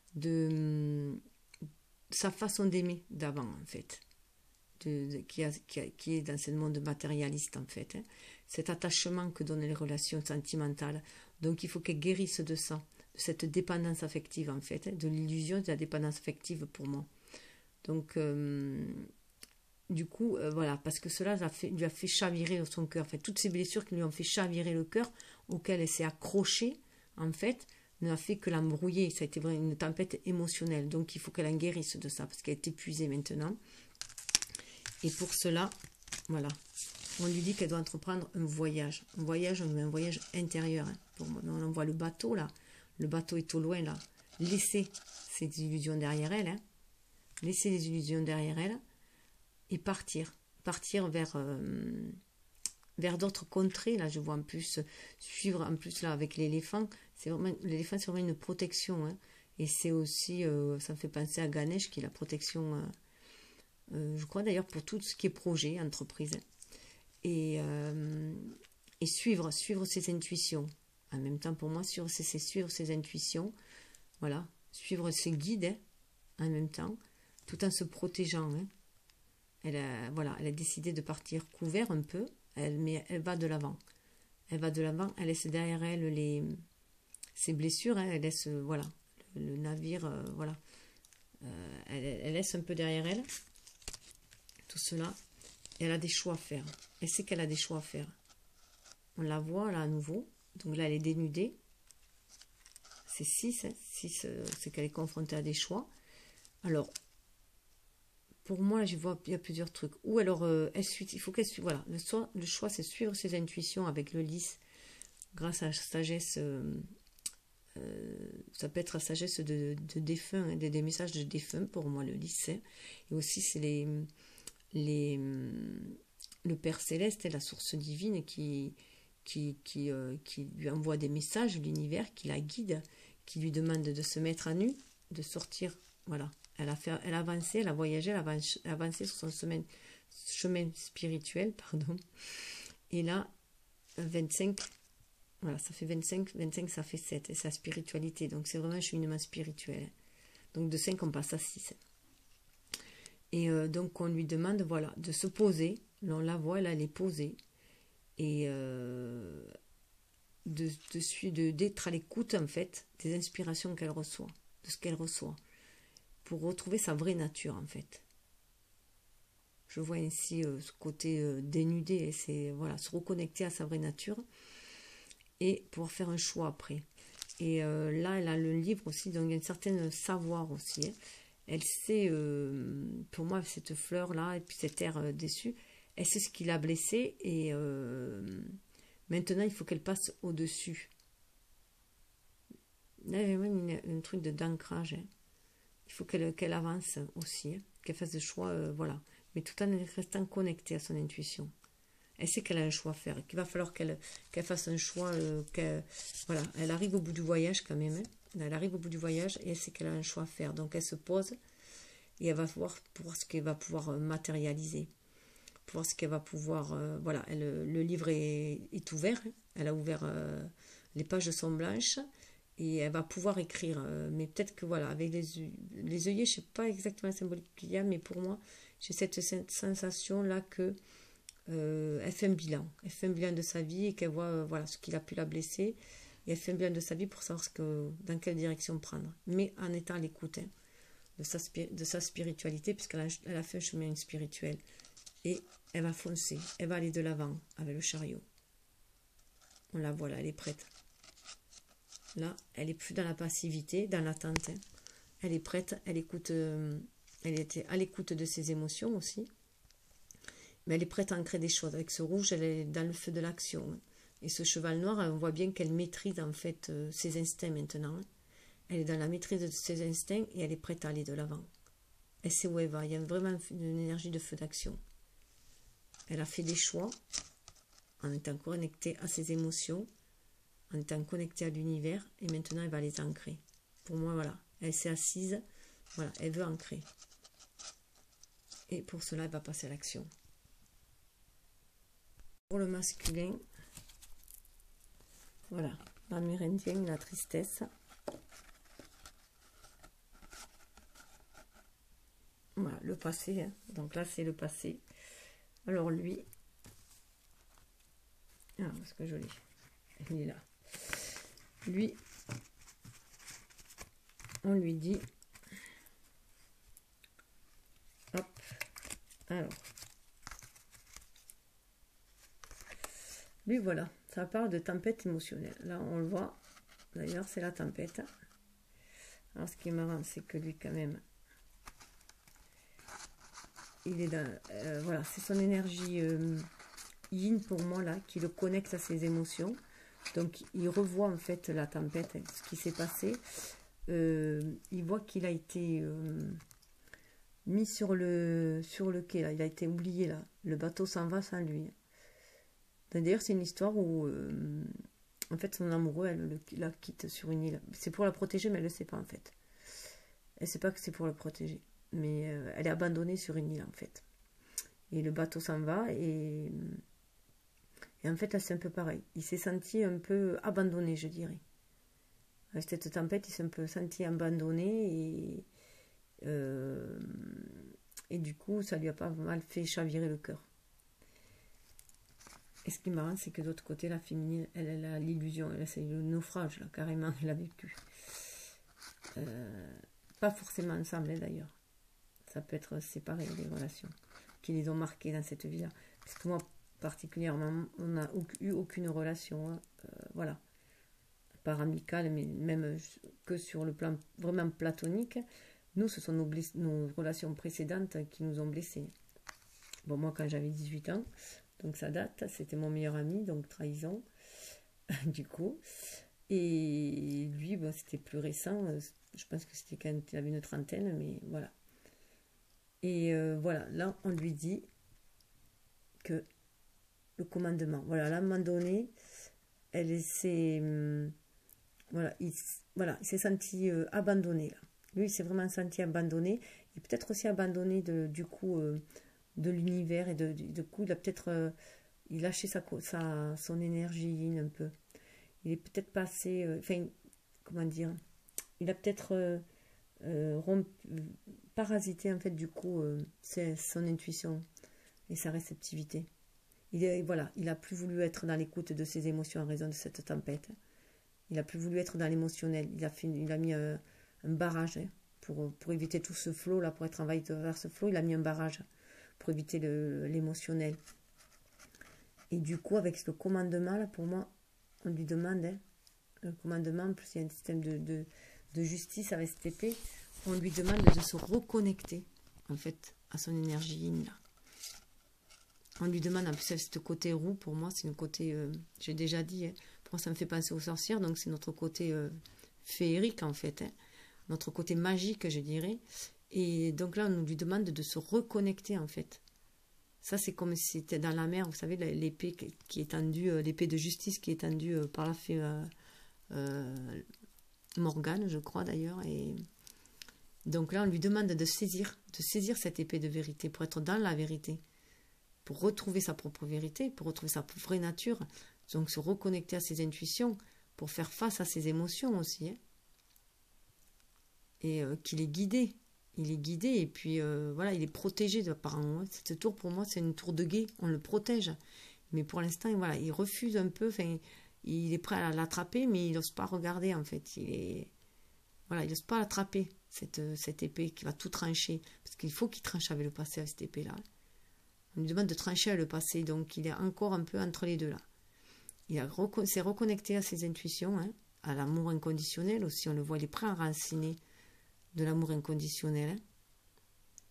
de sa façon d'aimer d'avant, en fait, de, de, qui, a, qui, a, qui est dans ce monde matérialiste, en fait, hein. Cet attachement que donnent les relations sentimentales. Donc, il faut qu'elle guérisse de ça, de cette dépendance affective, en fait, hein, de l'illusion de la dépendance affective pour moi. Donc, euh, du coup, euh, voilà, parce que cela a fait, lui a fait chavirer son cœur. En fait, toutes ces blessures qui lui ont fait chavirer le cœur, auxquelles elle s'est accrochée, en fait, n'a fait que l'embrouiller. Ça a été vraiment une tempête émotionnelle. Donc, il faut qu'elle en guérisse de ça, parce qu'elle est épuisée maintenant. Et pour cela, voilà, on lui dit qu'elle doit entreprendre un voyage. Un voyage, un voyage intérieur. Hein. Pour moi, on voit le bateau, là. Le bateau est au loin, là. Laissez ces illusions derrière elle. Hein. Laissez les illusions derrière elle. Et partir. Partir vers... Euh, vers d'autres contrées, là je vois en plus, suivre en plus là avec l'éléphant, c'est vraiment, l'éléphant c'est vraiment une protection, hein, et c'est aussi, euh, ça me fait penser à Ganesh qui est la protection, euh, euh, je crois d'ailleurs pour tout ce qui est projet, entreprise, et, euh, et suivre, suivre ses intuitions, en même temps pour moi, suivre c'est, c'est suivre ses intuitions, voilà, suivre ses guides, hein, en même temps, tout en se protégeant, hein. Elle a, voilà, elle a décidé de partir couvert un peu, Elle, mais elle va de l'avant. Elle va de l'avant, elle laisse derrière elle les, ses blessures, hein, elle laisse, euh, voilà, le, le navire, euh, voilà. Euh, elle, elle laisse un peu derrière elle tout cela. Et elle a des choix à faire. Elle sait qu'elle a des choix à faire. On la voit là à nouveau. Donc là, elle est dénudée. C'est six, hein, six, euh, c'est qu'elle est confrontée à des choix. Alors, pour moi, je vois, il y a plusieurs trucs. Ou alors, euh, elle suit, il faut qu'elle suive. Voilà, le choix, le choix c'est suivre ses intuitions avec le lys, grâce à la sagesse. Euh, euh, ça peut être la sagesse de, de défunts, hein, des, des messages de défunts, pour moi, le lys. Hein. Et aussi, c'est les, les, le Père Céleste, la source divine qui, qui, qui, euh, qui lui envoie des messages, l'univers, qui la guide, qui lui demande de se mettre à nu, de sortir. Voilà. Elle a, fait, elle a avancé, elle a voyagé, elle a avancé sur son chemin, chemin spirituel, pardon. Et là, vingt-cinq, voilà, ça fait vingt-cinq, vingt-cinq, ça fait sept, et c'est la spiritualité. Donc c'est vraiment un cheminement spirituel. Donc de cinq, on passe à six. Et euh, donc on lui demande, voilà, de se poser. Là, on la voit, là, elle est posée. Et euh, de, de, de, d'être à l'écoute, en fait, des inspirations qu'elle reçoit, de ce qu'elle reçoit, pour retrouver sa vraie nature, en fait. Je vois ainsi euh, ce côté euh, dénudé, c'est voilà, se reconnecter à sa vraie nature et pouvoir faire un choix après. Et euh, là, elle a le livre aussi, donc il y a une certaine savoir aussi. Hein. Elle sait, euh, pour moi, cette fleur-là, et puis cette air euh, déçu, elle sait ce qui l'a blessée, et euh, maintenant, il faut qu'elle passe au-dessus. Là, il y a même un truc de d'ancrage, hein. Il faut qu'elle qu'elle avance aussi, hein, qu'elle fasse des choix, euh, voilà. Mais tout en restant connectée à son intuition. Elle sait qu'elle a un choix à faire, qu'il va falloir qu'elle qu'elle fasse un choix, euh, qu'elle, voilà. Elle arrive au bout du voyage quand même, hein. Elle arrive au bout du voyage et elle sait qu'elle a un choix à faire. Donc elle se pose et elle va voir pour voir ce qu'elle va pouvoir matérialiser, pour voir ce qu'elle va pouvoir, euh, voilà. Elle, le livre est, est ouvert, hein. Elle a ouvert, euh, les pages sont blanches. Et elle va pouvoir écrire, euh, mais peut-être que voilà, avec les, les œillets, je ne sais pas exactement la symbolique qu'il y a, mais pour moi, j'ai cette, cette sensation-là que euh, elle fait un bilan, elle fait un bilan de sa vie et qu'elle voit euh, voilà, ce qu'il a pu la blesser, et elle fait un bilan de sa vie pour savoir ce que, dans quelle direction prendre, mais en étant à l'écoute, hein, de, sa, de sa spiritualité, puisqu'elle a, elle a fait un chemin spirituel, et elle va foncer, elle va aller de l'avant avec le chariot. On la voit là, elle est prête. Là, elle est plus dans la passivité, dans l'attente. Hein. Elle est prête, elle écoute, euh, Elle était à l'écoute de ses émotions aussi. Mais elle est prête à ancrer des choses. Avec ce rouge, elle est dans le feu de l'action. Et ce cheval noir, on voit bien qu'elle maîtrise en fait euh, ses instincts maintenant. Elle est dans la maîtrise de ses instincts et elle est prête à aller de l'avant. Elle sait où elle va. Il y a vraiment une énergie de feu d'action. Elle a fait des choix en étant connectée à ses émotions, en étant connectée à l'univers, et maintenant elle va les ancrer. Pour moi, voilà, elle s'est assise, voilà, elle veut ancrer. Et pour cela, elle va passer à l'action. Pour le masculin, voilà, l'amérindien, la tristesse. Voilà, le passé, hein. Donc là, c'est le passé. Alors lui, ah, parce que joli, il est là. Lui, on lui dit, hop, alors, lui voilà, ça parle de tempête émotionnelle. Là, on le voit, d'ailleurs, c'est la tempête. Alors, ce qui est marrant, c'est que lui, quand même, il est dans, euh, voilà, c'est son énergie euh, yin pour moi, là, qui le connecte à ses émotions. Donc, il revoit, en fait, la tempête, ce qui s'est passé. Euh, il voit qu'il a été euh, mis sur le, sur le quai, là. Il a été oublié, là. Le bateau s'en va sans lui. D'ailleurs, c'est une histoire où, euh, en fait, son amoureux, elle le, la quitte sur une île. C'est pour la protéger, mais elle ne le sait pas, en fait. Elle ne sait pas que c'est pour la protéger. Mais euh, elle est abandonnée sur une île, en fait. Et le bateau s'en va, et, et en fait, là, c'est un peu pareil. Il s'est senti un peu abandonné, je dirais. Avec cette tempête, il s'est un peu senti abandonné, et, euh, et du coup, ça lui a pas mal fait chavirer le cœur. Et ce qui est marrant, c'est que de l'autre côté, la féminine, elle, elle a l'illusion, elle c'est le naufrage, là, carrément, elle a vécu. Euh, pas forcément ensemble, hein, d'ailleurs. Ça peut être séparé, les relations qui les ont marquées dans cette vie-là. Parce que moi, particulièrement, on n'a eu aucune relation, hein, euh, voilà, pas amicale, mais même que sur le plan vraiment platonique. Nous, ce sont nos, nos relations précédentes qui nous ont blessés. Bon, moi, quand j'avais dix-huit ans, donc ça date, c'était mon meilleur ami, donc trahison, du coup. Et lui, bon, c'était plus récent, je pense que c'était quand il avait une trentaine, mais voilà. Et euh, voilà, là, on lui dit que le commandement, voilà, à un moment donné, elle s'est, hum, voilà, il, voilà, il s'est senti euh, abandonné, là. Lui, il s'est vraiment senti abandonné, et peut-être aussi abandonné, de, du coup, euh, de l'univers, et de, du coup, il a peut-être, euh, il lâché sa, sa, son énergie un peu. Il est peut-être passé, euh, enfin, comment dire, il a peut-être... Euh, Euh, romp, parasiter en fait du coup euh, c'est son intuition et sa réceptivité. Il est, voilà, il a plus voulu être dans l'écoute de ses émotions en raison de cette tempête. Il a plus voulu être dans l'émotionnel. Il a fait, il a mis un, un barrage, hein, pour pour éviter tout ce flot là, pour être envahi vers ce flot. Il a mis un barrage pour éviter le l'émotionnel. Et du coup, avec ce commandement là, pour moi, on lui demande, hein, le commandement, en plus il y a un système de, de de justice avec cette épée, on lui demande de se reconnecter en fait à son énergie yin là. On lui demande, en plus ce côté roux, pour moi c'est le côté, euh, j'ai déjà dit, hein, pour moi ça me fait penser aux sorcières, donc c'est notre côté euh, féerique en fait, hein, notre côté magique je dirais, et donc là on lui demande de se reconnecter en fait. Ça c'est comme si c'était dans la mer, vous savez, l'épée qui est tendue, euh, l'épée de justice qui est tendue euh, par la fée euh, euh, Morgane, je crois d'ailleurs, et donc là on lui demande de saisir, de saisir cette épée de vérité pour être dans la vérité, pour retrouver sa propre vérité, pour retrouver sa vraie nature, donc se reconnecter à ses intuitions, pour faire face à ses émotions aussi, hein. Et euh, qu'il est guidé, il est guidé et puis euh, voilà, il est protégé de par un, cette tour pour moi c'est une tour de guet, on le protège, mais pour l'instant voilà, il refuse un peu, enfin il est prêt à l'attraper, mais il n'ose pas regarder en fait. Il est voilà, il n'ose pas l'attraper, cette, cette épée qui va tout trancher. Parce qu'il faut qu'il tranche avec le passé, avec cette épée-là. On lui demande de trancher avec le passé, donc il est encore un peu entre les deux là. Il s'est reconnecté à ses intuitions, hein, à l'amour inconditionnel aussi. On le voit, il est prêt à raciner de l'amour inconditionnel. Hein.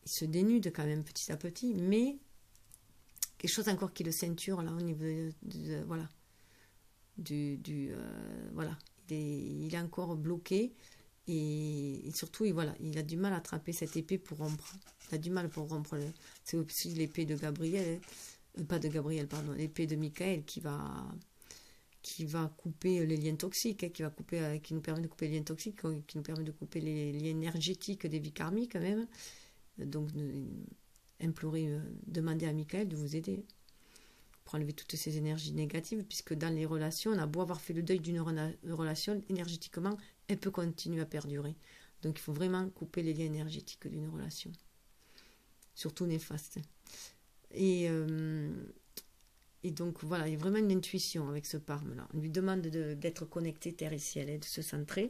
il se dénude quand même petit à petit, mais quelque chose encore qui le ceinture là au niveau de, de, de voilà du, du euh, voilà il est, il est encore bloqué et, et surtout il, voilà, il a du mal à attraper cette épée pour rompre, il a du mal pour rompre, c'est aussi l'épée de Gabriel, euh, pas de Gabriel pardon, l'épée de Michael qui va qui va couper les liens toxiques, hein, qui va couper, euh, qui nous permet de couper les liens toxiques, qui nous permet de couper les liens énergétiques des vies karmiques quand même. Donc euh, implorer, euh, demander à Michael de vous aider pour enlever toutes ces énergies négatives, puisque dans les relations, on a beau avoir fait le deuil d'une relation, énergétiquement, elle peut continuer à perdurer. Donc il faut vraiment couper les liens énergétiques d'une relation, surtout néfastes. Et euh, Et donc voilà, il y a vraiment une intuition avec ce parme-là. On lui demande de, d'être connecté terre et ciel et de se centrer.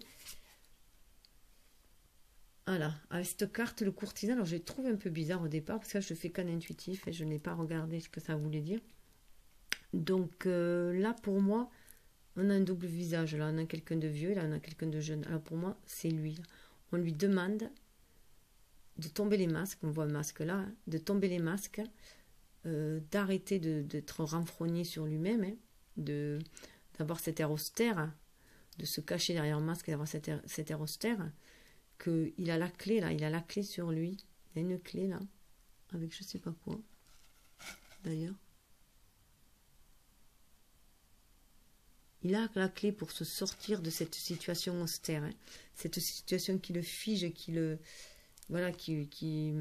Voilà, avec cette carte, le courtisan, alors je l'ai trouvé un peu bizarre au départ, parce que là je fais qu'un intuitif et je n'ai pas regardé ce que ça voulait dire. Donc euh, là pour moi, on a un double visage. Là on a quelqu'un de vieux, là on a quelqu'un de jeune. Alors pour moi, c'est lui. Là. On lui demande de tomber les masques, on voit un masque là, hein, de tomber les masques. Euh, d'arrêter de, d'être renfrogné sur lui-même, hein, de, d'avoir cet air austère, de se cacher derrière un masque et d'avoir cet air, cet air austère, qu'il a la clé là, il a la clé sur lui, il y a une clé là, avec je sais pas quoi, d'ailleurs. Il a la clé pour se sortir de cette situation austère, hein, cette situation qui le fige, qui le, voilà, qui, qui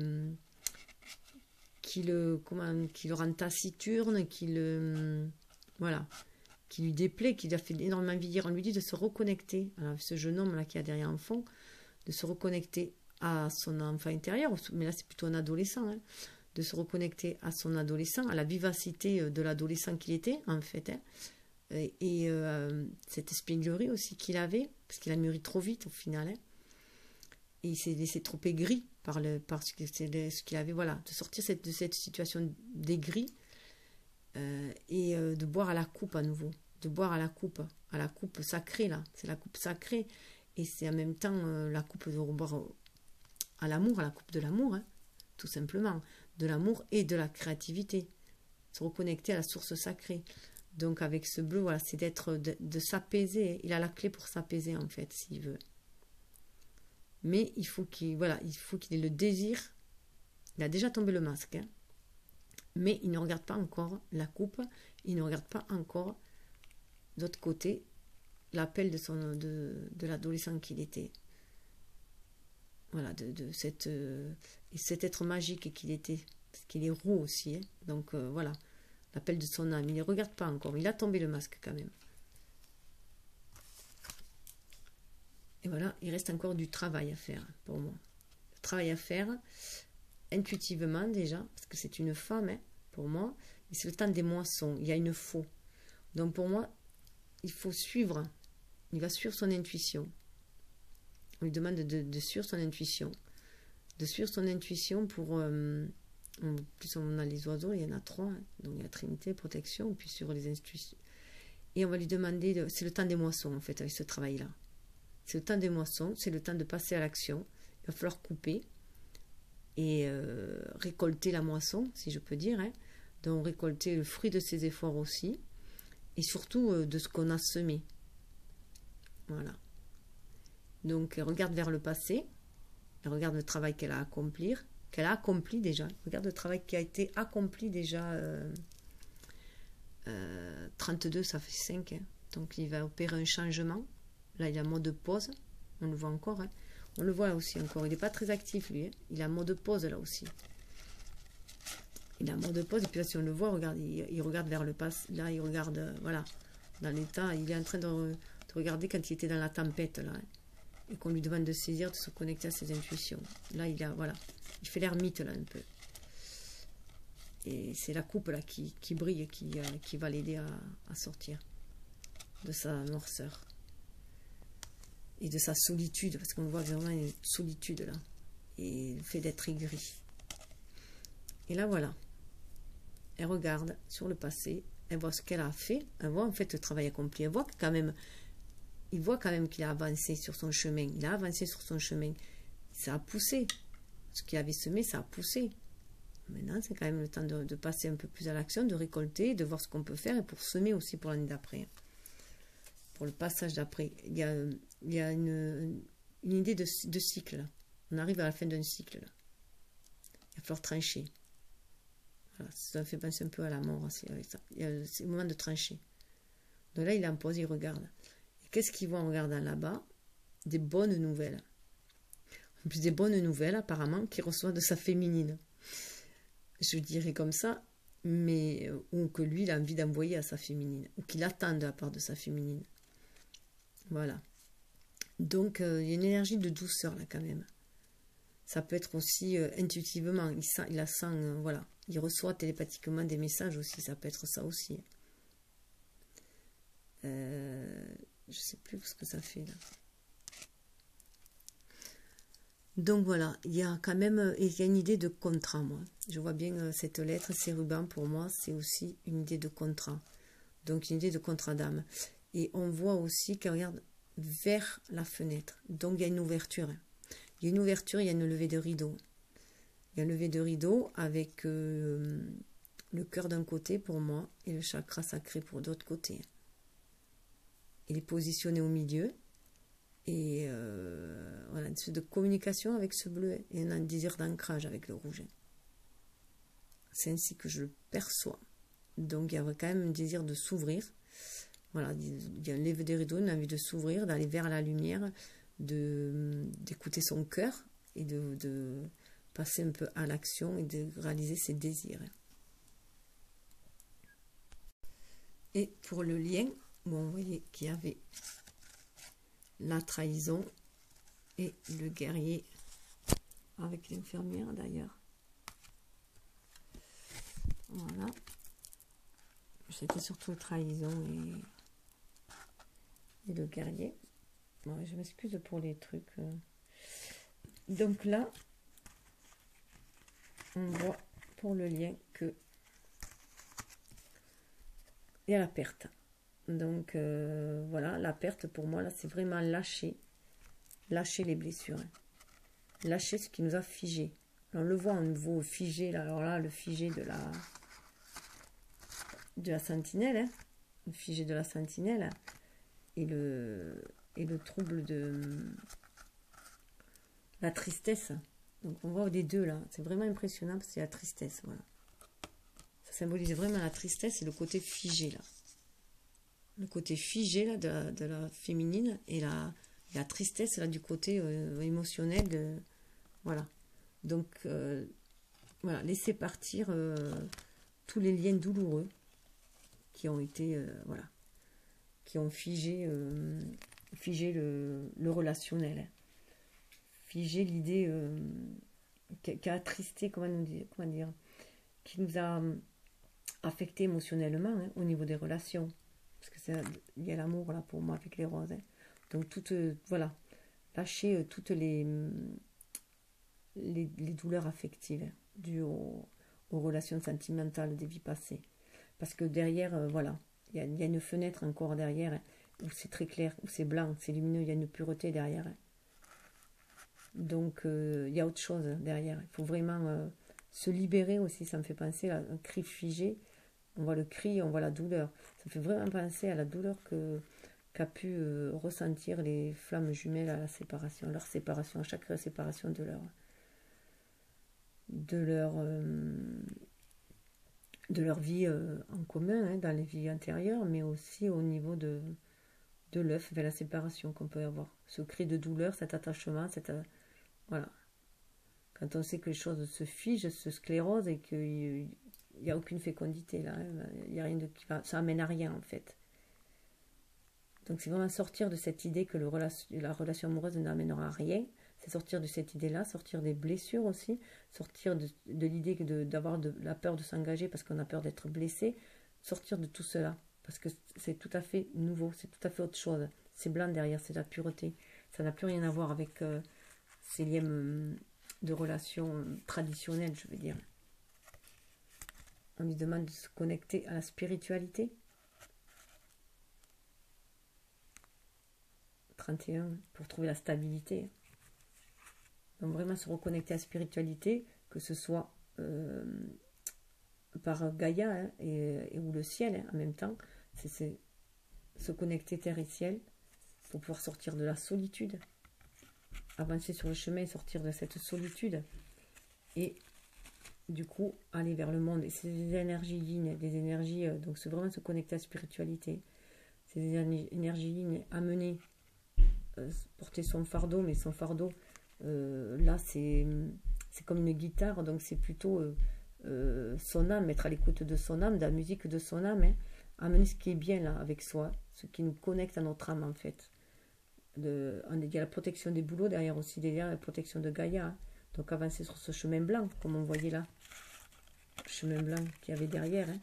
qui le, comment, qui le rend taciturne, qui le, voilà, qui lui déplaît, qui lui a fait énormément vieillir. On lui dit de se reconnecter, alors ce jeune homme là qui a derrière un fond, de se reconnecter à son enfant intérieur, mais là c'est plutôt un adolescent, hein, de se reconnecter à son adolescent, à la vivacité de l'adolescent qu'il était en fait, hein, et, et euh, cette espièglerie aussi qu'il avait, parce qu'il a mûri trop vite au final, hein, et il s'est laissé trop aigri par, le, par ce, ce qu'il avait, voilà, de sortir cette, de cette situation d'aigri euh, et euh, de boire à la coupe à nouveau, de boire à la coupe, à la coupe sacrée là, c'est la coupe sacrée et c'est en même temps euh, la coupe de boire à l'amour, à la coupe de l'amour, hein, tout simplement, de l'amour et de la créativité, se reconnecter à la source sacrée. Donc avec ce bleu, voilà, c'est d'être, de, de s'apaiser, il a la clé pour s'apaiser en fait, s'il veut. Mais il faut qu'il, voilà, il faut qu'il ait le désir. Il a déjà tombé le masque, hein, mais il ne regarde pas encore la coupe. Il ne regarde pas encore d'autre côté l'appel de son de, de l'adolescent qu'il était. Voilà, de, de cette euh, et cet être magique qu'il était, parce qu'il est roux aussi. Hein, donc euh, voilà, l'appel de son âme. Il ne regarde pas encore. Il a tombé le masque quand même. Et voilà, il reste encore du travail à faire pour moi. Le travail à faire, intuitivement déjà, parce que c'est une femme, hein, pour moi, et c'est le temps des moissons, il y a une faux. Donc pour moi, il faut suivre, il va suivre son intuition. On lui demande de, de suivre son intuition. De suivre son intuition pour... Euh, en plus, on a les oiseaux, il y en a trois, hein, donc il y a Trinité, protection, puis sur les intuitions. Et on va lui demander, de, c'est le temps des moissons, en fait, avec ce travail-là. C'est le temps des moissons, c'est le temps de passer à l'action. Il va falloir couper et euh, récolter la moisson, si je peux dire. Hein. Donc récolter le fruit de ses efforts aussi. Et surtout euh, de ce qu'on a semé. Voilà. Donc elle regarde vers le passé. Elle regarde le travail qu'elle a accompli. Qu'elle a accompli déjà. Regarde le travail qui a été accompli déjà. Euh, euh, trente-deux, ça fait cinq. Hein. Donc il va opérer un changement. Là, il a mode pause. On le voit encore. Hein. On le voit là aussi encore. Il n'est pas très actif, lui. Hein. Il a mode pause, là aussi. Il a mode pause. Et puis là, si on le voit, regarde, il, il regarde vers le passé. Là, il regarde, euh, voilà, dans l'état. Il est en train de, de regarder quand il était dans la tempête, là. Hein. Et qu'on lui demande de saisir, de se connecter à ses intuitions. Là, il a, voilà. Il fait l'ermite, là, un peu. Et c'est la coupe, là, qui, qui brille, qui, euh, qui va l'aider à, à sortir de sa noirceur. Et de sa solitude, parce qu'on voit vraiment une solitude là, et le fait d'être aigri. Et là voilà, elle regarde sur le passé, elle voit ce qu'elle a fait, elle voit en fait le travail accompli, elle voit quand même, il voit quand même qu'il a avancé sur son chemin, il a avancé sur son chemin, ça a poussé, ce qu'il avait semé, ça a poussé. Maintenant, c'est quand même le temps de, de passer un peu plus à l'action, de récolter, de voir ce qu'on peut faire, et pour semer aussi pour l'année d'après. Pour le passage d'après. Il y a, il y a une, une idée de, de cycle, là. On arrive à la fin d'un cycle, là. Il va falloir trancher. Voilà, ça fait penser un peu à la mort aussi, avec ça. C'est le moment de trancher. Donc là, il est en pause, il regarde. Et qu'est-ce qu'il voit en regardant là-bas? Des bonnes nouvelles. En plus des bonnes nouvelles, apparemment, qu'il reçoit de sa féminine. Je dirais comme ça, mais ou que lui, il a envie d'envoyer à sa féminine, ou qu'il attend de la part de sa féminine. Voilà. Donc, euh, il y a une énergie de douceur, là, quand même. Ça peut être aussi euh, intuitivement, il, sent, il la sent, euh, voilà. Il reçoit télépathiquement des messages aussi, ça peut être ça aussi. Euh, je sais plus ce que ça fait, là. Donc voilà, il y a quand même il y a une idée de contrat, moi. Je vois bien euh, cette lettre, ces rubans, pour moi, c'est aussi une idée de contrat. Donc une idée de contrat d'âme. Et on voit aussi qu'elle regarde vers la fenêtre. Donc il y a une ouverture. Il y a une ouverture, il y a une levée de rideau. Il y a une levée de rideau avec euh, le cœur d'un côté pour moi et le chakra sacré pour d'autre côté. Il est positionné au milieu. Et euh, voilà, une sorte de communication avec ce bleu et un désir d'ancrage avec le rouge. C'est ainsi que je le perçois. Donc il y a quand même un désir de s'ouvrir. Voilà, il y a un lève des rideaux, une envie de s'ouvrir, d'aller vers la lumière, de d'écouter son cœur et de, de passer un peu à l'action et de réaliser ses désirs. Et pour le lien, bon, vous voyez qu'il y avait la trahison et le guerrier avec l'infirmière d'ailleurs. Voilà. C'était surtout la trahison et, et le guerrier. Bon, je m'excuse pour les trucs. Donc là, on voit pour le lien que il y a la perte. Donc euh, voilà, la perte pour moi, là, c'est vraiment lâcher. Lâcher les blessures. Lâcher ce qui nous a figé. On le voit au niveau figé, là, alors là, le figé de la de la sentinelle, hein, le figé de la sentinelle, et le, et le trouble de la tristesse. Donc on voit les deux là, c'est vraiment impressionnant parce que c'est la tristesse, voilà. Ça symbolise vraiment la tristesse et le côté figé là. Le côté figé là de la, de la féminine et la, la tristesse là du côté euh, émotionnel de, voilà. Donc euh, voilà, laisser partir euh, tous les liens douloureux qui ont été euh, voilà, qui ont figé euh, figé le, le relationnel, figé l'idée euh, qui, qui a attristé, comment, nous dire, comment dire, qui nous a affecté émotionnellement, hein, au niveau des relations, parce que c'est il y a l'amour là pour moi avec les roses, hein. Donc toutes euh, voilà, lâcher euh, toutes les, les les douleurs affectives, hein, dues aux, aux relations sentimentales des vies passées, parce que derrière euh, voilà, il y, a, il y a une fenêtre encore derrière, hein, où c'est très clair, où c'est blanc, c'est lumineux, il y a une pureté derrière, hein. Donc euh, il y a autre chose derrière, il faut vraiment euh, se libérer aussi. Ça me fait penser à un cri figé, on voit le cri, on voit la douleur, ça me fait vraiment penser à la douleur que qu'a pu euh, ressentir les flammes jumelles à la séparation, leur séparation, à chaque séparation de leur de leur euh, de leur vie euh, en commun, hein, dans les vies antérieures, mais aussi au niveau de, de l'œuf vers la séparation qu'on peut avoir. Ce cri de douleur, cet attachement, cette, euh, voilà. Quand on sait que les choses se figent, se sclérosent et qu'il n'y a aucune fécondité là, hein, il y a rien de, ça amène à rien en fait. Donc c'est vraiment sortir de cette idée que le relation, la relation amoureuse n'amènera à rien. C'est sortir de cette idée-là, sortir des blessures aussi, sortir de, de l'idée d'avoir de, de la peur de s'engager parce qu'on a peur d'être blessé, sortir de tout cela, parce que c'est tout à fait nouveau, c'est tout à fait autre chose. C'est blanc derrière, c'est la pureté. Ça n'a plus rien à voir avec euh, ces liens euh, de relations euh, traditionnelles, je veux dire. On lui demande de se connecter à la spiritualité. trente et un, pour trouver la stabilité. Donc vraiment se reconnecter à la spiritualité, que ce soit euh, par Gaïa hein, et, et ou le ciel hein, en même temps. C'est se connecter terre et ciel pour pouvoir sortir de la solitude, avancer sur le chemin et sortir de cette solitude. Et du coup, aller vers le monde. Et c'est des énergies yin, des énergies, euh, donc c'est vraiment se connecter à la spiritualité. C'est des énergies yin, amener, euh, porter son fardeau, mais son fardeau, euh, là, c'est comme une guitare, donc c'est plutôt euh, euh, son âme, être à l'écoute de son âme, de la musique de son âme, hein, amener ce qui est bien là avec soi, ce qui nous connecte à notre âme en fait. De, on dit la protection des bouleaux, derrière aussi derrière la protection de Gaïa. Hein. Donc avancer sur ce chemin blanc, comme on voyait là. Le chemin blanc qu'il y avait derrière. Hein.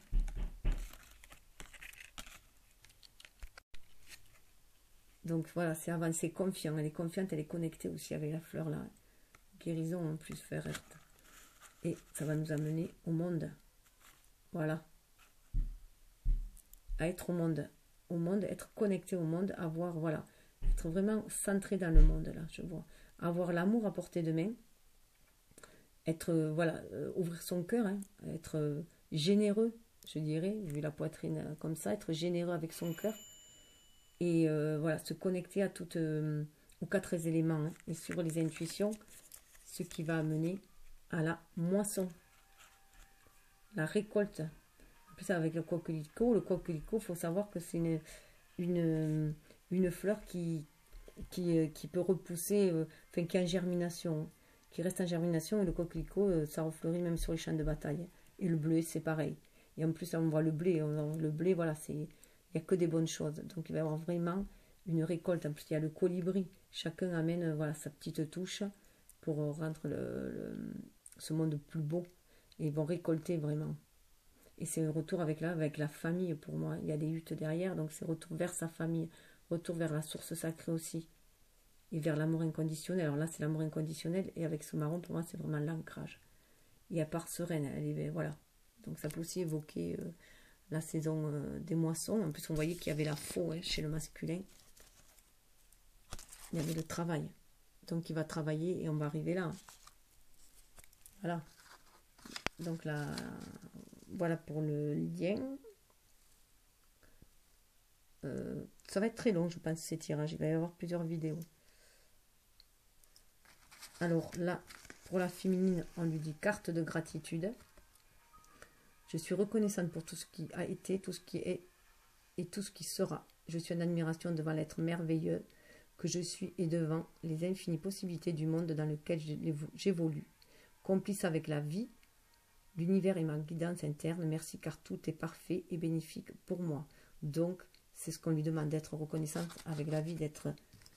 Donc voilà, c'est avancer confiant. Elle est confiante, elle est connectée aussi avec la fleur là. Guérison en plus, faire être. Et ça va nous amener au monde. Voilà. À être au monde. Au monde, être connecté au monde, avoir, voilà. Être vraiment centré dans le monde là, je vois. Avoir l'amour à portée de main. Être, euh, voilà, euh, ouvrir son cœur, hein, être euh, généreux, je dirais, vu la poitrine euh, comme ça, être généreux avec son cœur. Et euh, voilà, se connecter à toutes, euh, aux quatre éléments. Hein, et sur les intuitions, ce qui va amener à la moisson, la récolte. En plus, avec le coquelicot, le coquelicot, il faut savoir que c'est une, une, une fleur qui, qui, qui peut repousser, euh, enfin qui est en germination, qui reste en germination, et le coquelicot, euh, ça refleurit même sur les champs de bataille. Et le blé, c'est pareil. Et en plus, on voit le blé, on, le blé, voilà, c'est, il n'y a que des bonnes choses. Donc, il va y avoir vraiment une récolte. En plus, il y a le colibri. Chacun amène, euh, voilà, sa petite touche pour euh, rendre le, le, ce monde plus beau. Et ils vont récolter vraiment. Et c'est un retour avec la, avec la famille pour moi. Il y a des huttes derrière, donc c'est retour vers sa famille, retour vers la source sacrée aussi. Et vers l'amour inconditionnel. Alors là, c'est l'amour inconditionnel. Et avec ce marron, pour moi, c'est vraiment l'ancrage. Et à part sereine, elle est, voilà. Donc ça peut aussi évoquer euh, la saison euh, des moissons. En plus, on voyait qu'il y avait la faux hein, chez le masculin. Il y avait le travail. Donc il va travailler et on va arriver là. Voilà. Donc là, voilà pour le lien. Euh, ça va être très long, je pense, ces tirages. Il va y avoir plusieurs vidéos. Alors là, pour la féminine, on lui dit carte de gratitude. Je suis reconnaissante pour tout ce qui a été, tout ce qui est et tout ce qui sera. Je suis en admiration devant l'être merveilleux que je suis et devant les infinies possibilités du monde dans lequel j'évolue. Complice avec la vie, l'univers et ma guidance interne. Merci car tout est parfait et bénéfique pour moi. Donc, c'est ce qu'on lui demande, d'être reconnaissante avec la vie, d'être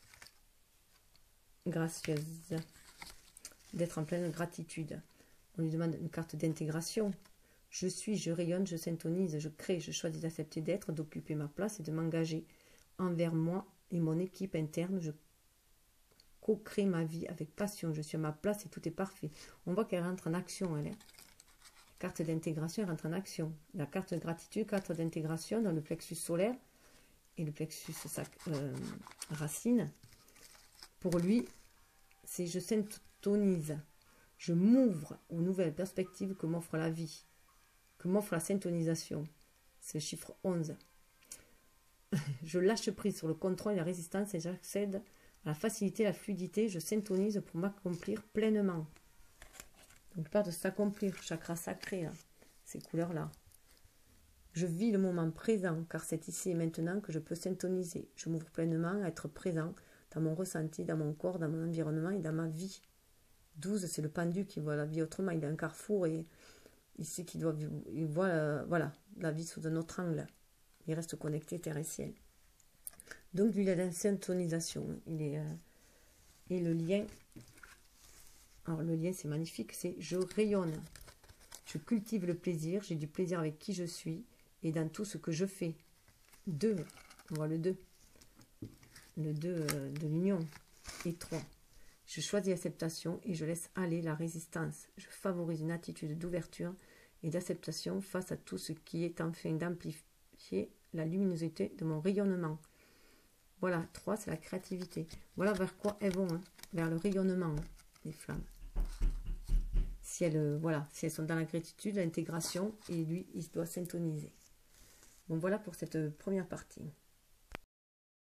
gracieuse, d'être en pleine gratitude. On lui demande une carte d'intégration. Je suis, je rayonne, je syntonise, je crée, je choisis d'accepter d'être, d'occuper ma place et de m'engager envers moi et mon équipe interne. Je co-crée ma vie avec passion. Je suis à ma place et tout est parfait. On voit qu'elle rentre en action, elle. Hein. Carte d'intégration, elle rentre en action. La carte de gratitude, carte d'intégration dans le plexus solaire et le plexus sac, euh, racine. Pour lui, c'est je syntonise. Je m'ouvre aux nouvelles perspectives que m'offre la vie, que m'offre la syntonisation. C'est le chiffre onze. Je lâche prise sur le contrôle et la résistance et j'accède à la facilité, la fluidité. Je syntonise pour m'accomplir pleinement. Donc, il parle de s'accomplir, chakra sacré, là, ces couleurs-là. Je vis le moment présent, car c'est ici et maintenant que je peux syntoniser. Je m'ouvre pleinement à être présent dans mon ressenti, dans mon corps, dans mon environnement et dans ma vie. douze, c'est le pendu qui voit la vie autrement. Il est un carrefour et ici qui doit, il voit euh, voilà, la vie sous un autre angle. Il reste connecté terre et ciel. Donc lui, il a la syntonisation. Il est, euh, et le lien, alors le lien c'est magnifique, c'est je rayonne. Je cultive le plaisir, j'ai du plaisir avec qui je suis et dans tout ce que je fais. deux, on voit le deux. Le deux euh, de l'union. Et trois. Je choisis l'acceptation et je laisse aller la résistance. Je favorise une attitude d'ouverture et d'acceptation face à tout ce qui est en train d'amplifier la luminosité de mon rayonnement. Voilà, trois, c'est la créativité. Voilà vers quoi elles vont, hein, vers le rayonnement. Hein. les flammes. Si elles, voilà, si elles sont dans la gratitude, l'intégration, et lui, il doit s'intoniser. Bon, voilà pour cette première partie.